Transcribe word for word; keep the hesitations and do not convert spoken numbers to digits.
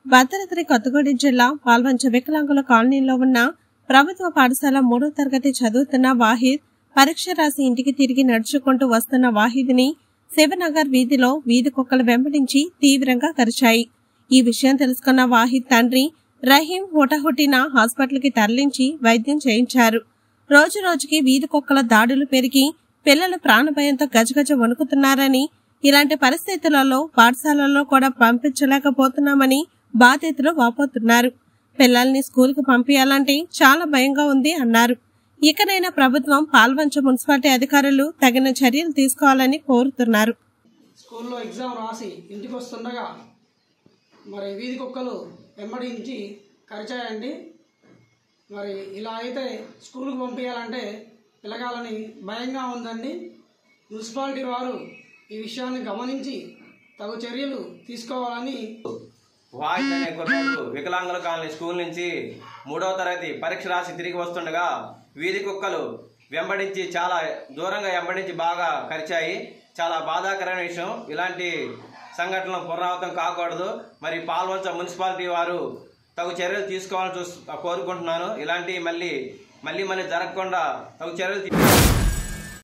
భద్రాద్రి కొత్తగూడెం జిల్లా పాల్వంచ వికలాంగుల కాలనీలో ఉన్న ప్రభుత్వ పాఠశాల మూడో తరగతి చదువుతున్న వాహిద్ పరీక్ష రాసి ఇంటికి తిరిగి నడుచుకుంటూ వస్తున్న వాహిద్ని శివనగర్ వీధిలో వీధి కుక్కలు వెంబడించి తీవ్రంగా కరిచాయి. ఈ విషయం తెలుసుకున్న వాహిద్ తండ్రి రహీం హుటాహుటిన హాస్పిటల్ కి తరలించి వైద్యం చేయించారు. రోజు రోజుకి వీధి కుక్కల దాడులు పెరిగి పిల్లలు ప్రాణభయంతో గజగజ వణుకుతున్నారని, ఇలాంటి పరిస్థితులలో పాఠశాలల్లో కూడా పంపించలేకపోతున్నామని బాధితులు వాపోతున్నారు. పిల్లల్ని స్కూల్ కు పంపించాలంటే చాలా భయంగా ఉంది అన్నారు. ఇకనైనా ప్రభుత్వం పాల్వంచ మున్సిపాలిటీ అధికారులు తగిన చర్యలు తీసుకోవాలని కోరుతున్నారు. స్కూల్లో ఎగ్జామ్ రాసి ఇంటికి వస్తుండగా మరి వీధి కుక్కలు వెంబడించి కరిచాయండి. మరి ఇలా అయితే స్కూల్కి పంపించాలంటే పిల్లగాలని భయంగా ఉందండి. మున్సిపాలిటీ వారు ఈ విషయాన్ని గమనించి తగు చర్యలు తీసుకోవాలని. వాహిద్ అనే కుర్రాడు వికలాంగుల కాలనీ స్కూల్ నుంచి మూడవ తరగతి పరీక్ష రాసి తిరిగి వస్తుండగా వీధి కుక్కలు వెంబడించి చాలా దూరంగా వెంబడించి బాగా కరిచాయి. చాలా బాధాకరమైన విషయం. ఇలాంటి సంఘటనలు పునరావృతం కాకూడదు. మరి పాల్వంచ మున్సిపాలిటీ వారు తగు చర్యలు తీసుకోవాలని చూ కోరుకుంటున్నాను. ఇలాంటి మళ్ళీ మళ్ళీ మళ్ళీ జరగకుండా తగు చర్యలు